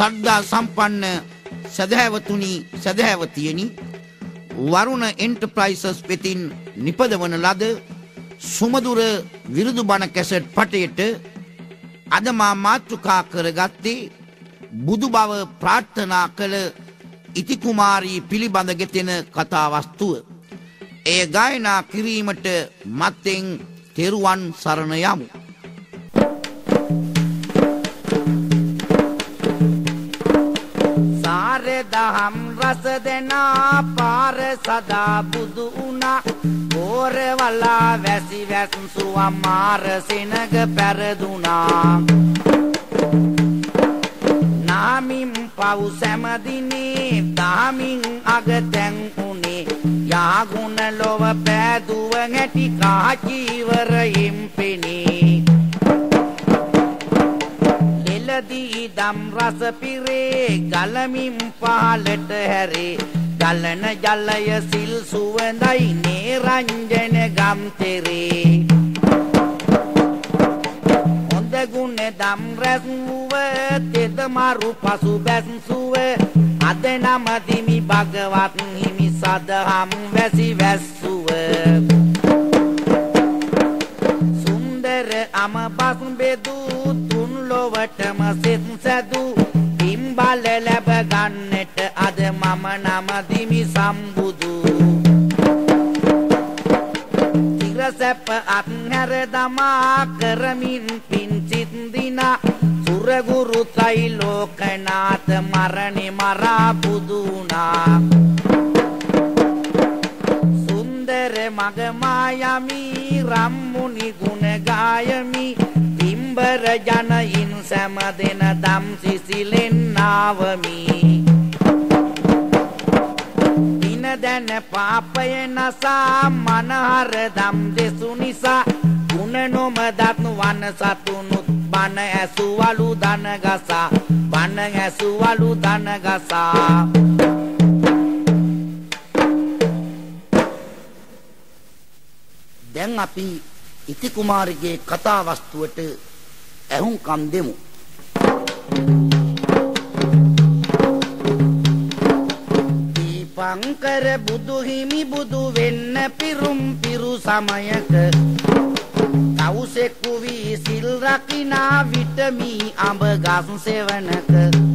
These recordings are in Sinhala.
ශ්‍රද්ධා සම්පන්න සදහැවතුනි සදහැවතියනි, වරුණ එන්ටර්ප්‍රයිසස් වෙතින් නිපදවන ලද සුමදුර විරුදු බණ කැසට් පටයට අද මා මාතෘකා කරගත්තේ බුදු බව ප්‍රාර්ථනා කළ ඉති කුමාරී පිළිබඳ ගෙතෙන කතා වස්තුව. එය ගායනා කිරීමට මත්තෙන් තෙරුවන් සරණ යමු. සාරේ දහම් රස දෙනා පාර සදා බුදු උනා, ඕරවලා වැසි වැස්සුවා මාර සෙනග පැරදුනා. නාමින් පව් සැමදිනේ දාමින් අගතැන් උනේ, යාගුණ ලොව පෑදුව නැටි කාචීවරයෙන් පෙනේ. ලෙලදී දම් රස පිරේ ගලමින් පහලට හැරේ, ගලන ජලය සිල් සුවඳයි නේ රංජන ගම් තෙරේ. හොඳ ගුණ දම් රැස් වූව තෙද මරු පසු බැස්සුව, අද නම දිමි භගවත් හිමි සදහම් වැසි වැස්සුව. සුන්දර අම බස් බෙදු තුන් ලොවටම සෙත් සැදු, පිම්බල ලැබ ගන්නට අද මම නම දිමි සම්බුදු. තිරසැප අත්හැර දමා කරමින් පින්සිත් දිනා, සුරගුරු ත්‍රිලෝකනාථ මරණි මරා බුදුනා. සුන්දර මග මායමි රම්මුනි ගුණ ගායමි, පිම්බර ජනයින් සෑම දෙන දම් සිසිලෙන් නාවමි. දින දැන පාපය නසා මනහර දම් දෙසු නිසා, ගුණ නොමදත් වන සතුනුත් බණ ඇසුවලු දන ගසා, බණ ඇසුවලු දන ගසා. දැන් අපි ඉති කුමාරගේ කතා වස්තුවට ඇහුම්කම් දෙමු. දීපංකර බුදු හිමි බුදු වෙන්න පිරුම් පිරු සමයක, තවුසෙකු වී සිල් රකිනා විටමි අඹ ගස් සෙවණක.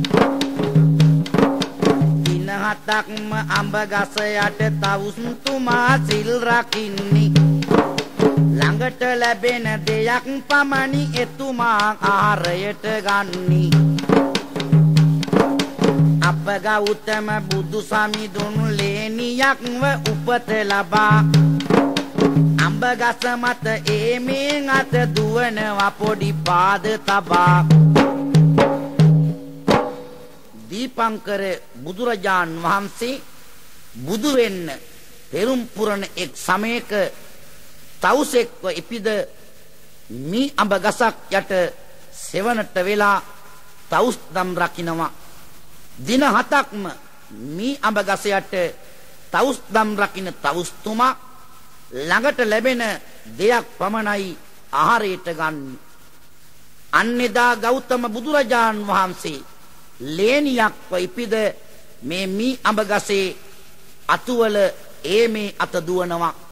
දින හතක්ම අඹ ගස යට තවුස්තුමා සිල් රකින්නේ, ළඟට ලැබෙන දෙයක් පමණි එතුමා ආහාරයට ගන්නි. අප ගෞතම බුදු සමිඳුන් ලේනියක්ව උපත ලබා, අඹ ගස මත ඒමෙන් අත දුවනවා පොඩි පාද තබා. දීපංකර බුදුරජාන් වහන්සේ බුදු වෙන්න පෙරම් පුරන එක් සමයක තවුසෙක්ව ඉපිද මී අඹ ගසක් යට සෙවණට වෙලා තවුස් දම් රකින්නවා. දින 7ක්ම මී අඹ ගස යට තවුස් දම් රකින්න තවුස්තුමා ළඟට ලැබෙන දෙයක් පමණයි ආහාරයට ගන්න. අන්නේදා ගෞතම බුදුරජාන් වහන්සේ ලේනියක්ව ඉපිද මේ මී අඹ ගසේ අතුවල ඒමේ අත දුවනවා.